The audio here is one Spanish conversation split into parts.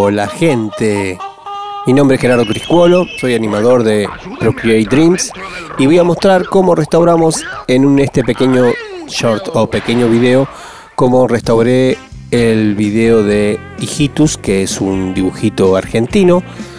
Hola gente, mi nombre es Gerardo Criscuolo, soy animador de Procreate Dreams y voy a mostrar cómo restauramos en este pequeño short o pequeño video, cómo restauré el video de Hijitus, que es un dibujito argentino.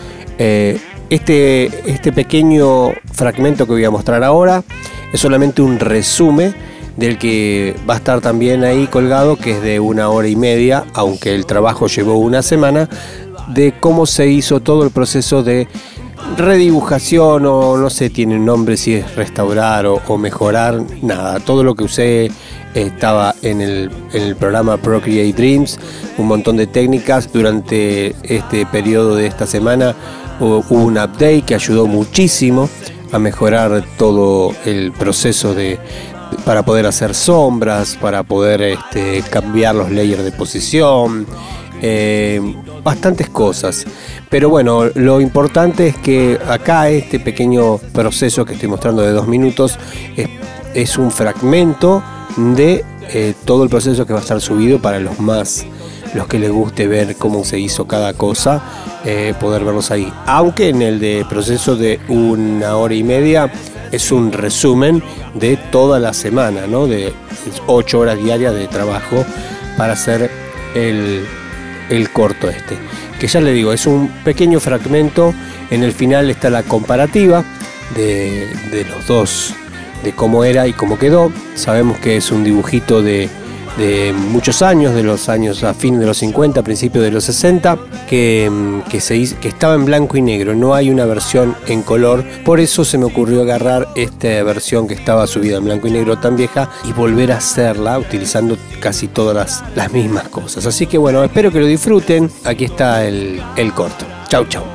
Este pequeño fragmento que voy a mostrar ahora es solamente un resumen del que va a estar también ahí colgado, que es de 1 hora y media, aunque el trabajo llevó una semana, de cómo se hizo todo el proceso de redibujación, o no sé, tiene un nombre, si es restaurar o mejorar, nada, todo lo que usé estaba en el programa Procreate Dreams, un montón de técnicas. Durante este periodo de esta semana hubo un update que ayudó muchísimo a mejorar todo el proceso para poder hacer sombras, para poder cambiar los layers de posición, bastantes cosas. Pero bueno, lo importante es que acá este pequeño proceso que estoy mostrando de 2 minutos es un fragmento de todo el proceso que va a estar subido para los que les guste ver cómo se hizo cada cosa, poder verlos ahí. Aunque en el de proceso de 1 hora y media es un resumen de toda la semana, ¿no? De 8 horas diarias de trabajo para hacer el corto que ya le digo, es un pequeño fragmento. En el final está la comparativa de los dos, de cómo era y cómo quedó. Sabemos que es un dibujito de muchos años, de los años a fin de los 50, principios de los 60, que estaba en blanco y negro, no hay una versión en color. Por eso se me ocurrió agarrar esta versión que estaba subida en blanco y negro tan vieja y volver a hacerla utilizando casi todas las mismas cosas. Así que bueno, espero que lo disfruten. Aquí está el corto. Chau, chau.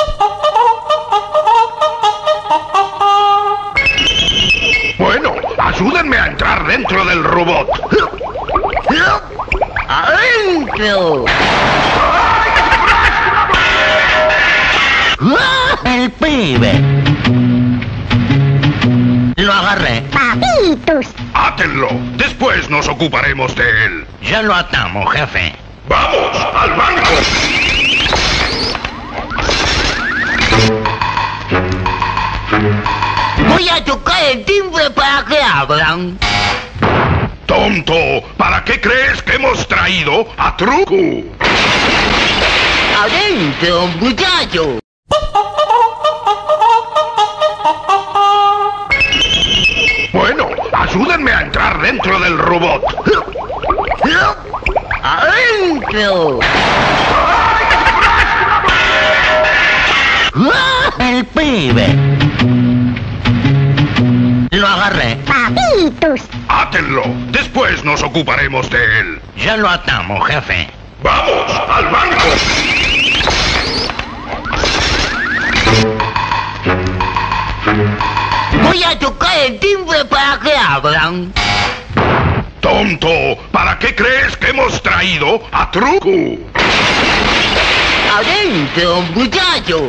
Bueno, ayúdenme a entrar dentro del robot. ¡Adentro! ¡El pibe! Lo agarré. ¡Papitos! ¡Átenlo! Después nos ocuparemos de él. Ya lo atamos, jefe. ¡Vamos, al banco! Voy a tocar el timbre para que abran. ¡Tonto! ¿Para qué crees que hemos traído a Truco? ¡Adentro, muchacho! Bueno, ayúdenme a entrar dentro del robot. ¡Adentro! ¡El pibe! Lo agarré. ¡Papitos! ¡Átenlo! Después nos ocuparemos de él. Ya lo atamos, jefe. ¡Vamos, al banco! Voy a tocar el timbre para que abran. ¡Tonto! ¿Para qué crees que hemos traído a Truco? ¡Adentro, muchacho!